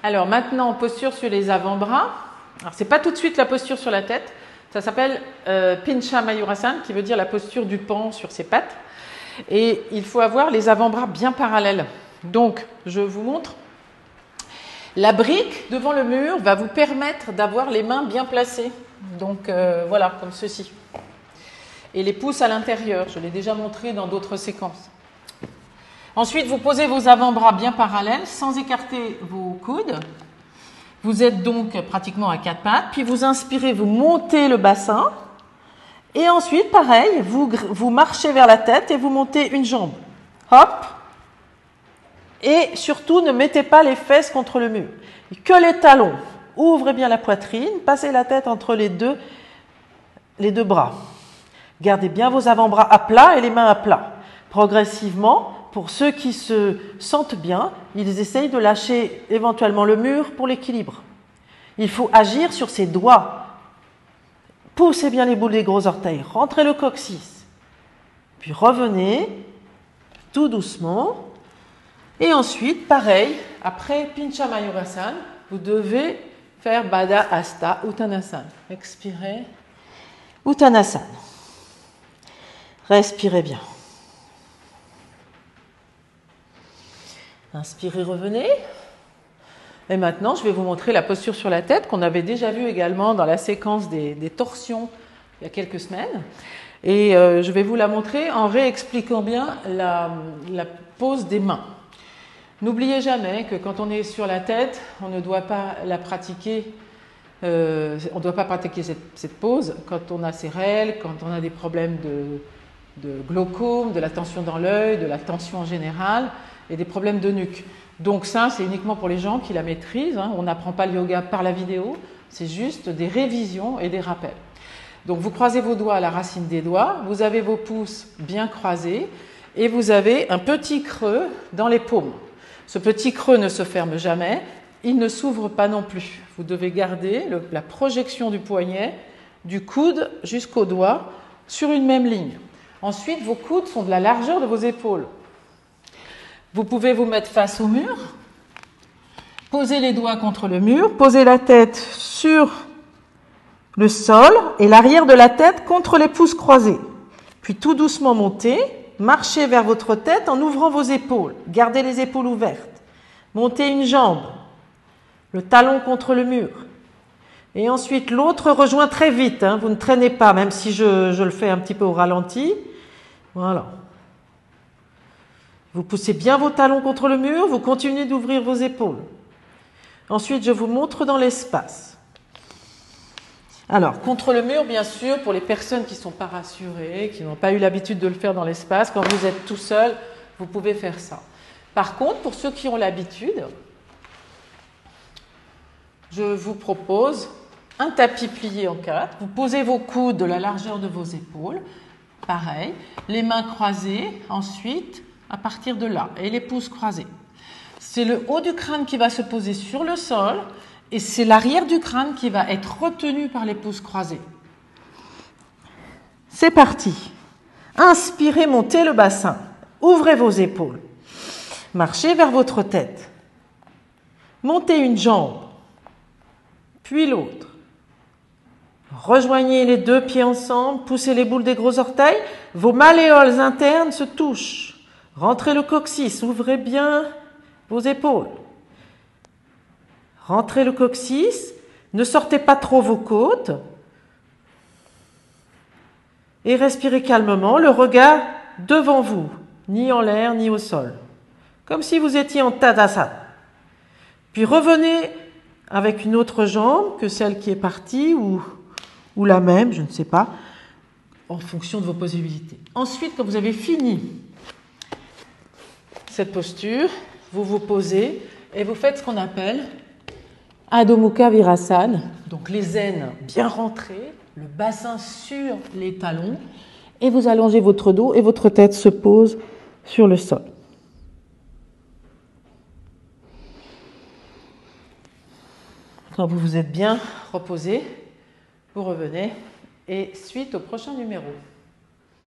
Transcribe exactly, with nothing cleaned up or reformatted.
Alors maintenant, posture sur les avant-bras. Alors c'est pas tout de suite la posture sur la tête. Ça s'appelle euh, Pincha Mayurasana, qui veut dire la posture du pan sur ses pattes. Et il faut avoir les avant-bras bien parallèles. Donc, je vous montre. La brique devant le mur va vous permettre d'avoir les mains bien placées. Donc euh, voilà, comme ceci. Et les pouces à l'intérieur. Je l'ai déjà montré dans d'autres séquences. Ensuite, vous posez vos avant-bras bien parallèles, sans écarter vos coudes. Vous êtes donc pratiquement à quatre pattes. Puis vous inspirez, vous montez le bassin. Et ensuite, pareil, vous, vous marchez vers la tête et vous montez une jambe. Hop. Et surtout, ne mettez pas les fesses contre le mur. Que les talons. Ouvrez bien la poitrine. Passez la tête entre les deux, les deux bras. Gardez bien vos avant-bras à plat et les mains à plat. Progressivement, pour ceux qui se sentent bien, ils essayent de lâcher éventuellement le mur pour l'équilibre. Il faut agir sur ses doigts. Poussez bien les boules des gros orteils. Rentrez le coccyx. Puis revenez tout doucement. Et ensuite, pareil, après Pincha Mayurasana, vous devez faire Baddha Hasta Uttanasana. Expirez. Uttanasana. Respirez bien. Inspirez, revenez. Et maintenant, je vais vous montrer la posture sur la tête qu'on avait déjà vue également dans la séquence des, des torsions il y a quelques semaines. Et euh, je vais vous la montrer en réexpliquant bien la, la pose des mains. N'oubliez jamais que quand on est sur la tête, on ne doit pas la pratiquer, euh, on ne doit pas pratiquer cette, cette pose quand on a ses règles, quand on a des problèmes de, de glaucome, de la tension dans l'œil, de la tension en général et des problèmes de nuque. Donc ça, c'est uniquement pour les gens qui la maîtrisent. Hein. On n'apprend pas le yoga par la vidéo, c'est juste des révisions et des rappels. Donc vous croisez vos doigts à la racine des doigts, vous avez vos pouces bien croisés et vous avez un petit creux dans les paumes. Ce petit creux ne se ferme jamais, il ne s'ouvre pas non plus. Vous devez garder le, la projection du poignet, du coude jusqu'au doigt sur une même ligne. Ensuite, vos coudes sont de la largeur de vos épaules. Vous pouvez vous mettre face au mur, poser les doigts contre le mur, poser la tête sur le sol et l'arrière de la tête contre les pouces croisés. Puis tout doucement monter, marchez vers votre tête en ouvrant vos épaules. Gardez les épaules ouvertes. Montez une jambe, le talon contre le mur. Et ensuite l'autre rejoint très vite, hein. Vous ne traînez pas, même si je, je le fais un petit peu au ralenti. Voilà. Vous poussez bien vos talons contre le mur, vous continuez d'ouvrir vos épaules. Ensuite, je vous montre dans l'espace. Alors, contre le mur, bien sûr, pour les personnes qui ne sont pas rassurées, qui n'ont pas eu l'habitude de le faire dans l'espace, quand vous êtes tout seul, vous pouvez faire ça. Par contre, pour ceux qui ont l'habitude, je vous propose un tapis plié en quatre. Vous posez vos coudes de la largeur de vos épaules. Pareil, les mains croisées, ensuite, à partir de là, et les pouces croisés. C'est le haut du crâne qui va se poser sur le sol et c'est l'arrière du crâne qui va être retenu par les pouces croisés. C'est parti. Inspirez, montez le bassin. Ouvrez vos épaules. Marchez vers votre tête. Montez une jambe, puis l'autre. Rejoignez les deux pieds ensemble, poussez les boules des gros orteils. Vos malléoles internes se touchent. Rentrez le coccyx, ouvrez bien vos épaules. Rentrez le coccyx, ne sortez pas trop vos côtes. Et respirez calmement, le regard devant vous, ni en l'air, ni au sol. Comme si vous étiez en Tadasana. Puis revenez avec une autre jambe que celle qui est partie, ou, ou la même, je ne sais pas, en fonction de vos possibilités. Ensuite, quand vous avez fini cette posture, vous vous posez et vous faites ce qu'on appelle Adho Mukha Virasana, donc les aines bien rentrées, le bassin sur les talons, et vous allongez votre dos et votre tête se pose sur le sol. Quand vous vous êtes bien reposé, vous revenez et suite au prochain numéro.